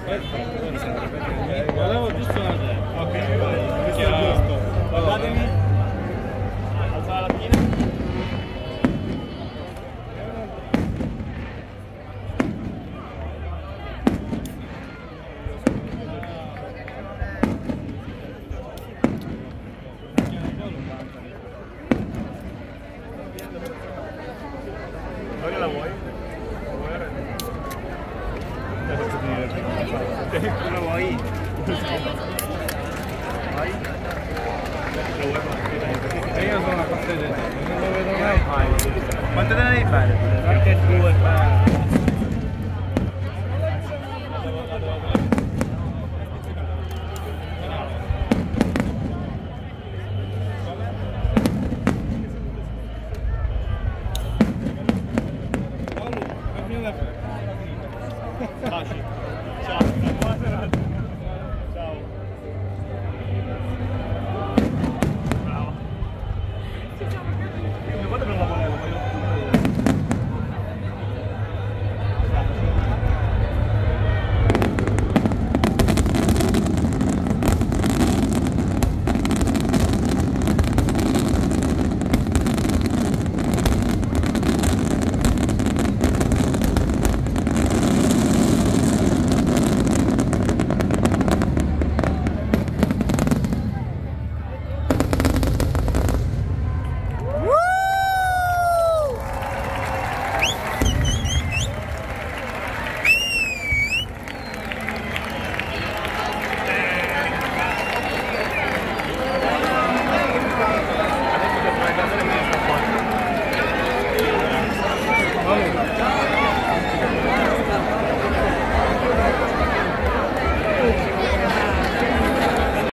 Volevo giusto una te. Ok, vai. Questo è giusto. Guardatemi. Alza la lattina. Dove la vuoi? La faccio finire. La vuoi? Vai? La vuoi partire? E io sono una parte del non lo vedo mai. Quante te ne devi fare? Anche due. Facile.